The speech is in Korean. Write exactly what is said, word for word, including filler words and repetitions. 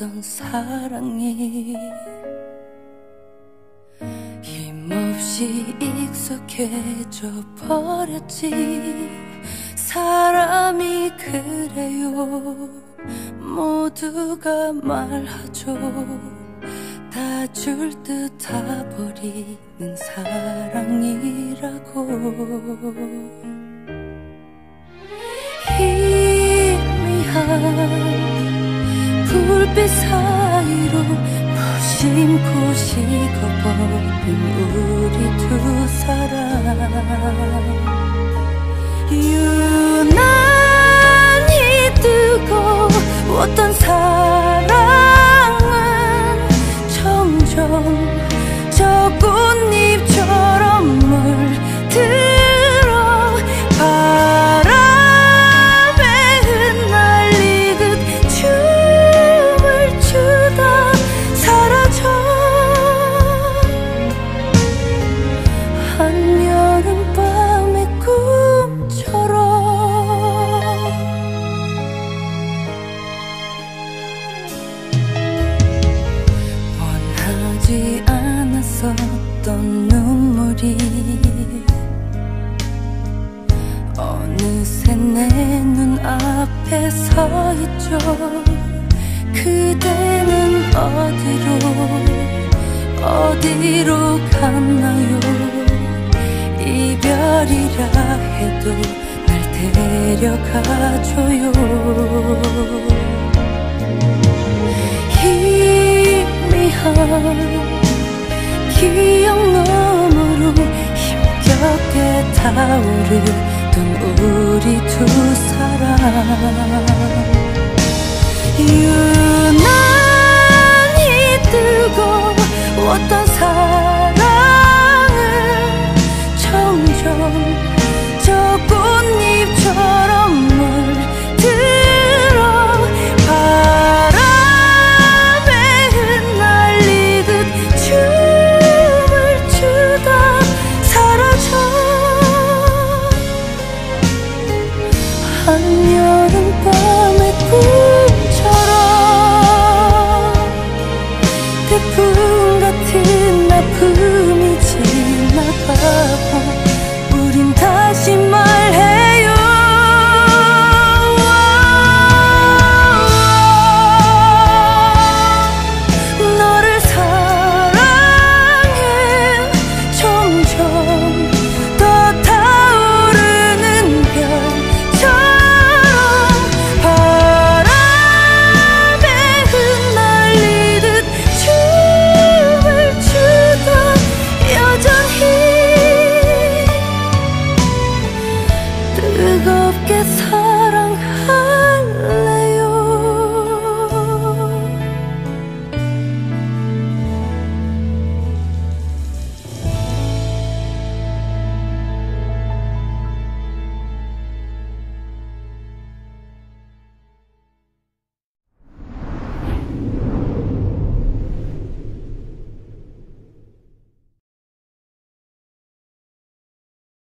있던 사랑이 힘없이 익숙해져 버렸지. 사람이 그래요. 모두가 말하죠. 다 줄 듯 다 버리는 사랑이라고. 희미한 불빛 사이로 무심코 식어버린 우리 두 사람. 유난히 뜨거웠던 사랑은 점점 저 꽃잎처럼 물들어 바람에 흩날리듯 춤을 추다 사라져. 한여름밤의 꿈처럼 원하지 않았었던 눈물이 어느새 내 눈앞에 서 있죠. 그대는 어디로 어디로 갔나요? 이별이라 해도 날 데려가줘요. 희미한 기억 너머로 힘겹게 타오르던 우리 두 사람. 유난히 뜨거웠던 사랑은 점점 저 꽃잎처럼 물들어 바람에 흩날리듯 춤을 추다 사라져. 한여름밤의 꿈처럼 태풍 같은 아픔이 지나가고